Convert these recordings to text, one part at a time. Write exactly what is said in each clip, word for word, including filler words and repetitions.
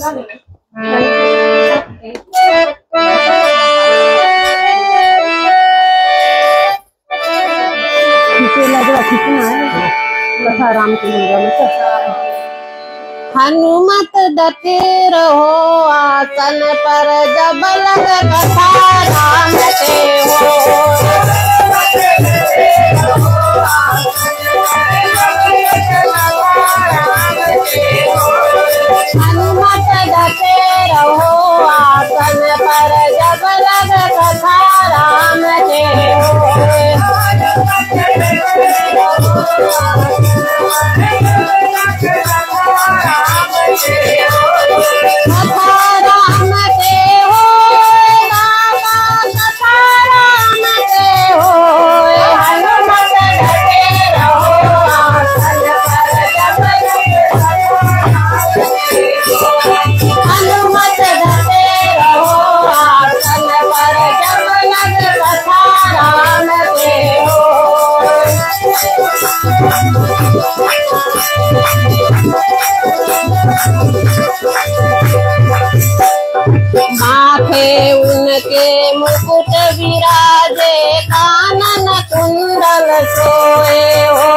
राम के हनुमत डटे रहो आसन पर जब लग कथा राम के हो। हनुमत डटे रहो आसन पर जब लग कथा राम के हो। कथा राम के हो दादा कथा राम के हो। हनुमत डटे रहो आसन पर जब हनुमत डटे रहो आसन पर जब लग कथा राम के हो। माथे उनके मुकुट विराजे कानन कुंडल सोए हो।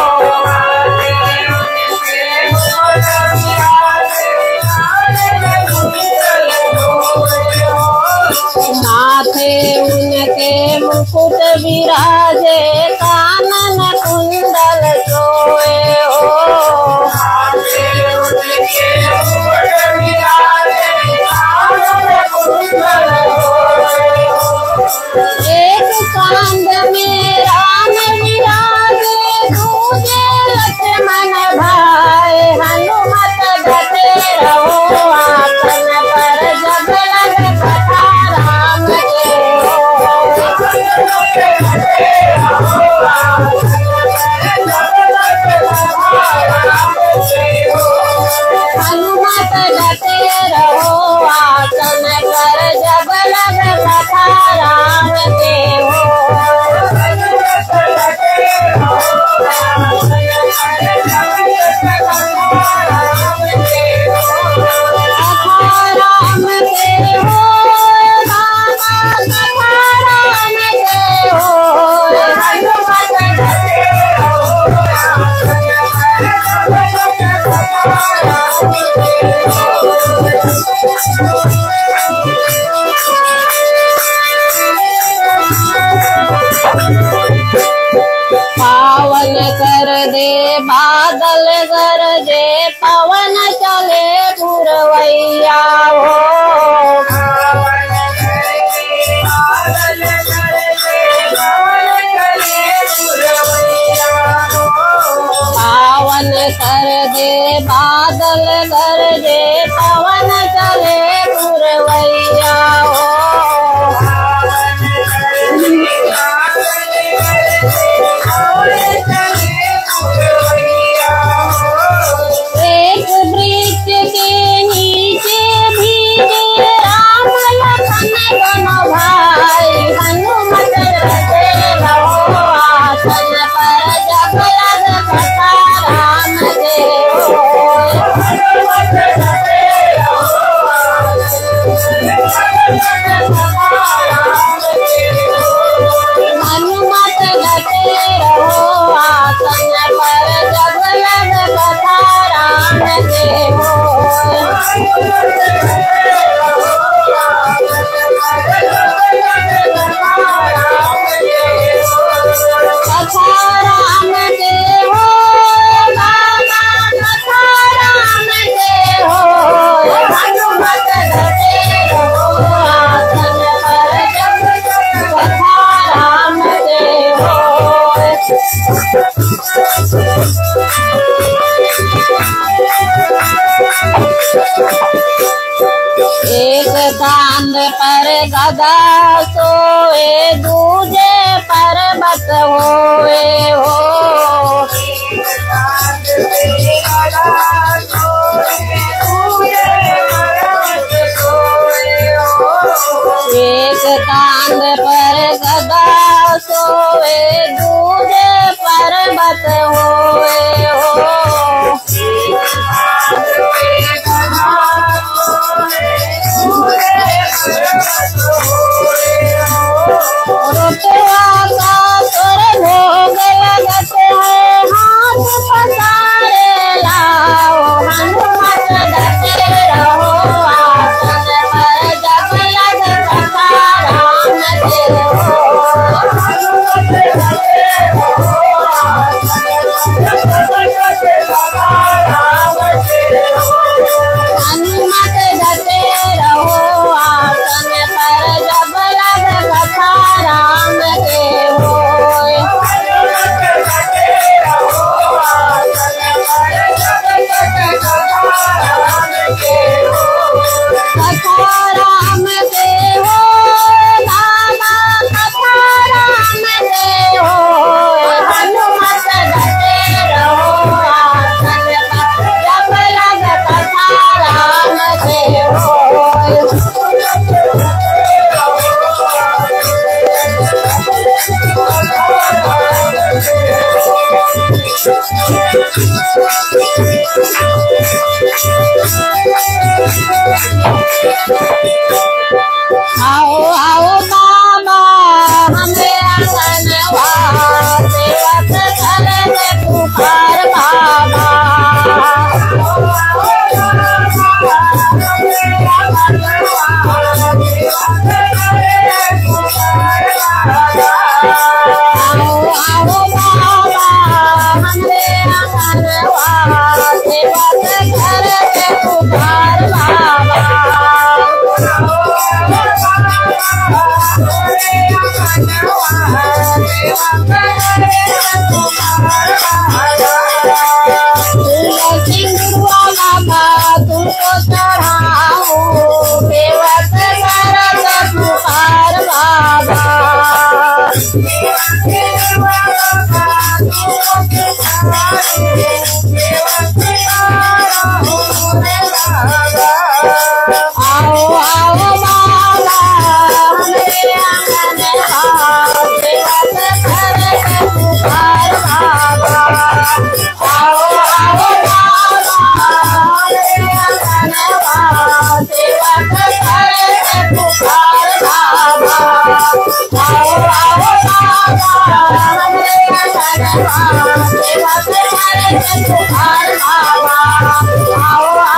माथे उनके मुकुट विराजे कानन कुंडल सोए हो। एक कांध में राम विराजे दूजे लक्ष्मण भाई। हनुमत डटे रहो आसन पर जब लग कथा राम के हो। हनुमत डटे रहो आसन पर जब लग कथा राम के हो। कथा राम के हो दादा कथा राम के हो। हनुमत डटे रहो आसन पर जब लग कथा राम के हो। पावन कर दे बादल गरजे पवन चले पुरवैया हो। पावन कर दे बादल गरजे पवन चले पुरवैया हो। एक वृक्ष के नीचे भीगे राम लखन दोनों भाई। हनुमत डटे रहो आसन पर जब लग कथा राम के हो। हनुमत डटे रहो हनुमत डटे रहो आसन पर जब लग कथा राम के हो। कथा राम के हो दादा कथा राम के हो। हनुमत डटे रहो आसन पर जब कथा राम के हो। एक कांध पर गदा सोए दूजे पर्वत होए हो। एक कांध पर गदा सोए दूजे पर्वत होए हो। आओ आओ बाबा हमें आंगनवा सेवक करे के पुकार बाबा। आओ आओ बाबा हमें आंगनवा सेवक करे के पुकार बाबा। सिंधुआ बाबा तुमको चढ़ाओ सेवक करत पुकार बाबा। आओ आओ बाबा हमें आंगनवा सेवक करत पुकार बाबा। आओ आओ बाबा हमें आंगनवा सेवक करत पुकार बाबा। आओ आओ बाबा हमें आंगनवा सेवक करत पुकार बाबा। आओ